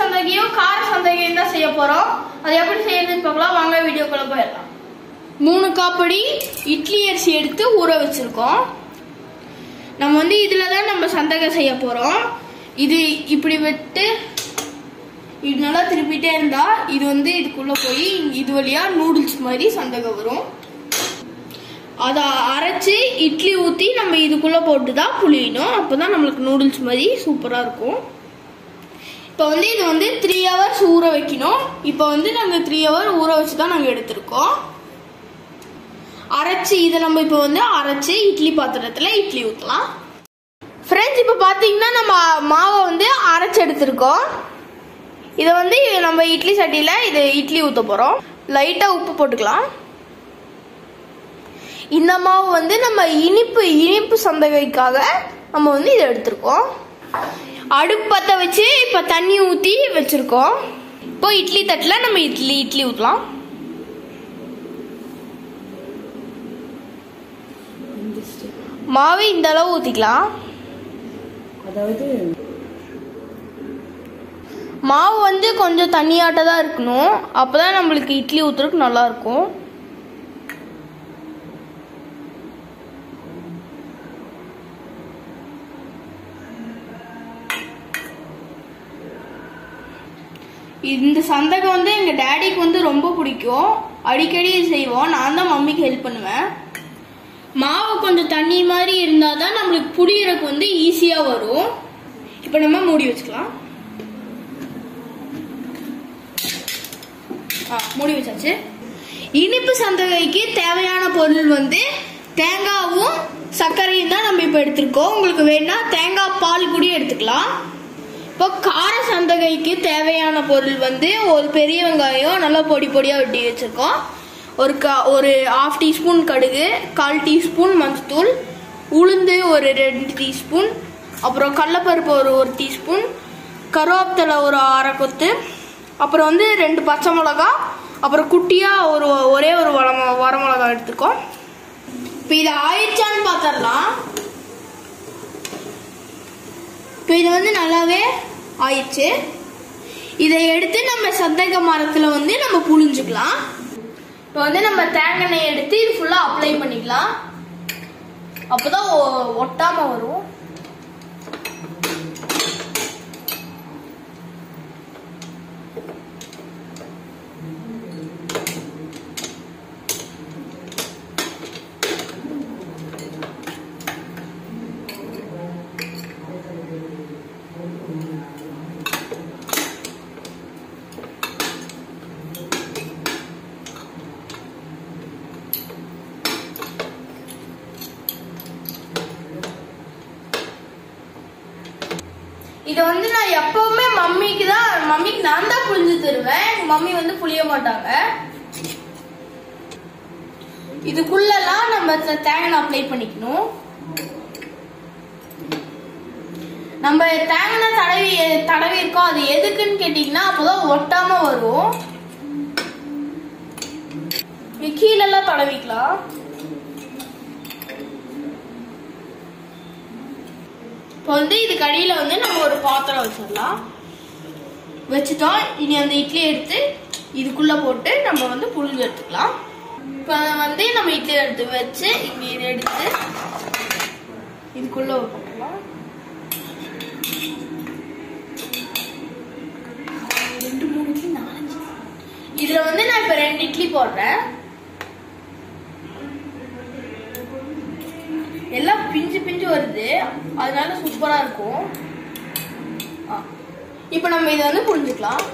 சந்தகையும் கார சந்தகையும் தான் செய்ய போறோம். அது எப்படி செய்யறதுன்னு பார்க்கலாம் வாங்க, வீடியோக்குள்ள போயிடலாம். 3 காப்படி இட்லி அரிசி எடுத்து ஊற வச்சிருக்கோம். நம்ம வந்து இதுல தான் நம்ம சந்தகை செய்ய போறோம். இது இப்படி விட்டு இது நல்லா திருப்பிட்டே இருந்தா இது வந்து இதுக்குள்ள போய் இது வழியா நூடுல்ஸ் மாதிரி சந்தகை வரும். அதை அரைச்சி இட்லி ஊற்றி நம்ம இதுக்குள்ள போட்டு தான் புளியணும். அப்போதான் நம்மளுக்கு நூடுல்ஸ் மாதிரி சூப்பராக இருக்கும். இப்போ வந்து இது வந்து 3 hours ஊற வைக்கணும். இப்போ வந்து நாங்கள் 3 hours ஊற வச்சு தான் நாங்கள் எடுத்திருக்கோம். அரைச்சி இதை நம்ம இப்போ வந்து அரைச்சி இட்லி பாத்திரத்தில் இட்லி ஊற்றலாம். ஃப்ரெண்ட்ஸ், இப்போ பார்த்தீங்கன்னா நம்ம மாவை வந்து அரைச்சி எடுத்திருக்கோம். இதை வந்து நம்ம இட்லி சட்டியில் இது இட்லி ஊற்ற போகிறோம். லைட்டாக உப்பு போட்டுக்கலாம். இந்த மாவு வந்து நம்ம இனிப்பு சந்தகைக்காக நம்ம வந்து இதை எடுத்திருக்கோம். அடுப்பு பற்ற வச்சு இப்போ தண்ணி ஊற்றி வச்சிருக்கோம். இப்போ இட்லி தட்டில் நம்ம இட்லி ஊற்றலாம். மாவு இந்த அளவு ஊற்றிக்கலாம். அதாவது மாவு வந்து கொஞ்சம் தண்ணியாட்ட தான் இருக்கணும். அப்போதான் நம்மளுக்கு இட்லி ஊற்றுறதுக்கு நல்லா இருக்கும். இந்த சந்தகை வந்து எங்க டாடிக்கு வந்து ரொம்ப பிடிக்கும். அடிக்கடி செய்வோம். நான் தான் மம்மிக்கு ஹெல்ப் பண்ணுவேன். மாவு கொஞ்சம் தண்ணி மாதிரி இருந்தாதான் நம்மளுக்கு புளியறதுக்கு வந்து ஈஸியா வரும். இப்ப நம்ம மூடி வச்சுக்கலாம். மூடி வச்சாச்சு. இனிப்பு சந்தகைக்கு தேவையான பொருள் வந்து தேங்காவும் சர்க்கரையும் தான் நம்ம இப்ப எடுத்திருக்கோம். உங்களுக்கு வேணா தேங்காய் பால் கூட எடுத்துக்கலாம். இப்போ கார சந்தகைக்கு தேவையான பொருள் வந்து ஒரு பெரிய வெங்காயம் நல்லா பொடி பொடியாக வெட்டி வச்சுருக்கோம். ஒரு 1/2 டீஸ்பூன் கடுகு, 1/4 டீஸ்பூன் மஞ்சத்தூள், உளுந்து ஒரு 2 டீஸ்பூன், அப்புறம் கடலைப்பருப்பு ஒரு 1 டீஸ்பூன், கருவேப்பிலை ஒரு 1/2 கொத்து, அப்புறம் வந்து 2 பச்சை மிளகா, அப்புறம் குட்டியாக ஒரே ஒரு வரமிளகா எடுத்துருக்கோம். இப்போ இது ஆயிடுச்சான்னு பார்த்துடலாம். இப்போ இது வந்து நல்லாவே ஆயிடுச்சு. இதை எடுத்து நம்ம சந்தக மரத்தில் வந்து நம்ம புழிஞ்சுக்கலாம். இப்போ வந்து நம்ம தேங்காய் எண்ணெய் எடுத்து இது ஃபுல்லாக அப்ளை பண்ணிக்கலாம். அப்போதான் ஒட்டாம வரும். இது வந்து நான் எப்பவுமே மம்மிக்கு நான் தான் புளிஞ்சு தருவேன். எங்க மம்மி வந்து புளிய மாட்டாங்க. இதுக்குள்ளலாம் நம்ம தேங்காய் அப்ளை பண்ணிக்கணும். நம்ம தேங்காய் தடவி இருக்கோம். அது எதுக்குன்னு கேட்டீங்கன்னா அப்போதான் ஒட்டாம வரும். கீழெல்லாம் தடவிக்கலாம். இப்போ வந்து இது கடியில வந்து நம்ம ஒரு பாத்திரம் வச்சிடலாம். வச்சுட்டோம். இனி அந்த இட்லி எடுத்து இதுக்குள்ள போட்டு நம்ம வந்து புழிஞ்சு எடுத்துக்கலாம். இப்போ வந்து நம்ம இட்லி எடுத்து வச்சு இங்க இதை எடுத்து இதுக்குள்ள போட்டுக்கலாம். 2 3 இட்லி 4 5 இதுல வந்து நான் இப்ப 2 இட்லி போடுறேன். எல்லாம் பிஞ்சு வருது. அதனால சூப்பரா இருக்கும். இப்ப நம்ம இதை வந்து புரிஞ்சுக்கலாம்.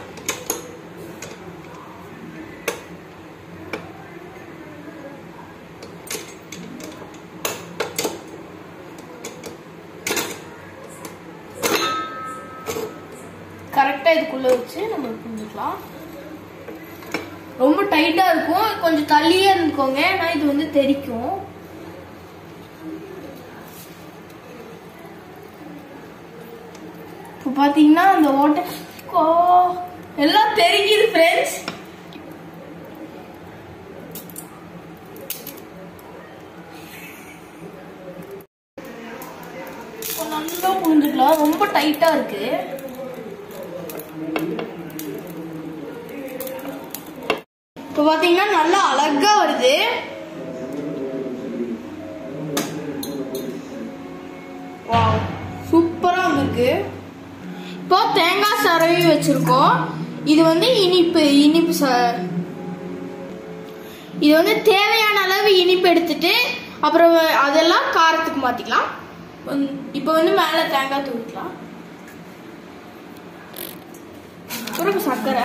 கரெக்டா இதுக்குள்ள வச்சு நம்ம புரிஞ்சுக்கலாம். ரொம்ப டைட்டா இருக்கும். கொஞ்சம் தள்ளியே இருந்துக்கோங்க. ஏன்னா இது வந்து தெரிக்கும். இப்போ பாத்தீங்கன்னா அந்த ஓட்டை எல்லாம் தெரிக்குது ஃப்ரெண்ட்ஸ். நல்லா புரிஞ்சுக்கலாம். ரொம்ப டைட்டா இருக்கு. பாத்தீங்கன்னா நல்லா அழகா வருது. வாவ், சூப்பரா இருக்கு. இப்போ தேங்காய் சரவி வச்சிருக்கோம். இது வந்து இனிப்பு இது வந்து தேவையான அளவு இனிப்பு எடுத்துட்டு அப்புறம் அதெல்லாம் காரத்துக்கு மாத்திக்கலாம். இப்போ வந்து மேல தேங்காய் தூக்கலாம். அப்புறம் சர்க்கரை,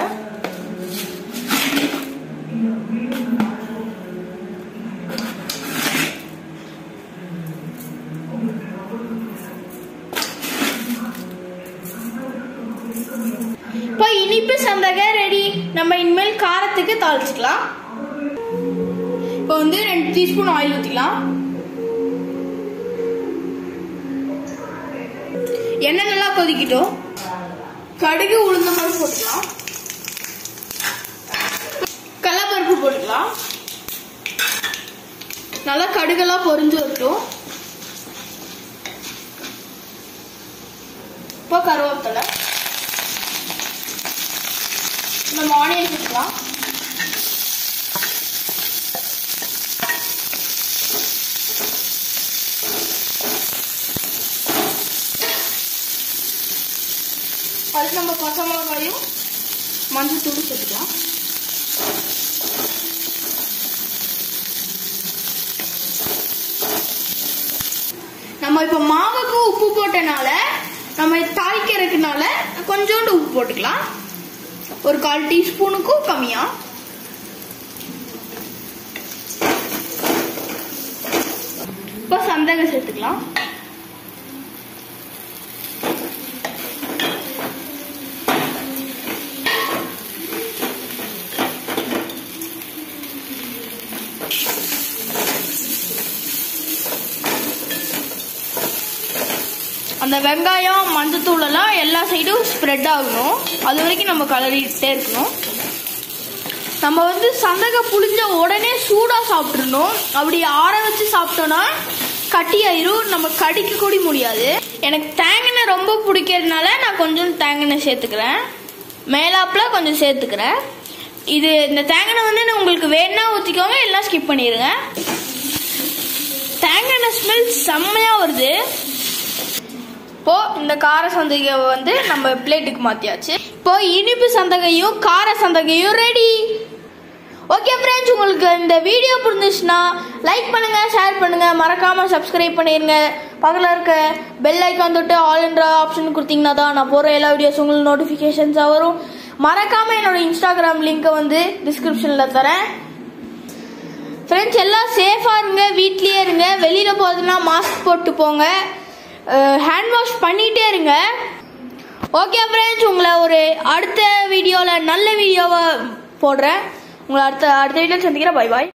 இப்போ இனிப்பு சந்தகை ரெடி. நம்ம இனிமேல் காரத்துக்கு தாளிச்சுக்கலாம். இப்போ வந்து 2 டீஸ்பூன் ஆயில் ஊற்றிக்கலாம். எண்ணெய் நல்லா கொதிக்கிட்டோம். கடுகு உளுந்த பருப்பு போட்டுக்கலாம். கடலைப்பருப்பு போட்டுக்கலாம். நல்லா கடுகெல்லாம் பொரிஞ்சு வரட்டும். இப்போ கருவேப்பிலை, நம்ம ஆனியன் போட்டுக்கலாம். அதுக்கு நம்ம பச்சை மிளகாயும் மஞ்சள் தூள் சேர்த்துக்கலாம். நம்ம இப்ப மாவுக்கு உப்பு போட்டனால நம்ம தாளிக்கிறதுனால கொஞ்சோண்டு உப்பு போட்டுக்கலாம். ஒரு 1/4 டீஸ்பூனுக்கும் கம்மியா. இப்ப சந்தகை சேர்த்துக்கலாம். அந்த வெங்காயம் மஞ்சத்தூள் எல்லாம் எல்லா சைடும் ஸ்ப்ரெட் ஆகணும். அது வரைக்கும் நம்ம கலரிட்டே இருக்கணும். நம்ம வந்து சந்தகை புளிஞ்ச உடனே சூடா சாப்பிட்டுறணும். அப்படி ஆற வச்சு சாப்பிட்டோம்னா கட்டியாயிரும், நம்ம கடிக்க கூட முடியாது. எனக்கு தேங்காய் ரொம்ப பிடிக்கிறதுனால நான் கொஞ்சம் தேங்காய் சேர்த்துக்கிறேன். மேலாப்புல கொஞ்சம் சேர்த்துக்கிறேன். இந்த தேங்காய் வந்து உங்களுக்கு வேணா ஊற்றிக்கோங்க, எல்லாம் ஸ்கிப் பண்ணிடுங்க. தேங்காய் ஸ்மெல் செம்மையா வருது. இப்போ இந்த கார சந்தகையை வந்து நம்ம பிளேட்டுக்கு மாத்தியாச்சு. இப்போ இனிப்பு சந்தகையும் கார சந்தகையும் ரெடி. ஓகே ஃப்ரெண்ட்ஸ், உங்களுக்கு இந்த வீடியோ பிடிச்சிருந்துச்சுன்னா லைக் பண்ணுங்க, ஷேர் பண்ணுங்க, மறக்காம சப்ஸ்கிரைப் பண்ணிருங்க. பக்கத்தில் இருக்க பெல் ஐக்கான் தொட்டு ஆல் என்ற ஆப்ஷன் கொடுத்தீங்கன்னா தான் நான் போற எல்லா வீடியோஸ் உங்களுக்கு நோட்டிபிகேஷன்ஸா வரும். மறக்காம என்னோட இன்ஸ்டாகிராம் லிங்கை வந்து டிஸ்கிரிப்ஷன்ல தரேன். ஃப்ரெண்ட்ஸ், எல்லாம் சேஃபா இருங்க, வீட்லயே இருங்க. வெளியில போறதுன்னா மாஸ்க் போட்டு போங்க, ஹேண்ட் வாஷ் பண்ணிட்டே இருங்க. ஓகே ஃப்ரெண்ட்ஸ், உங்களை ஒரு அடுத்த வீடியோவில் நல்ல வீடியோவை போடுறேன். உங்களை அடுத்த வீடியோவில் சந்திக்கிறேன். பை பாய்.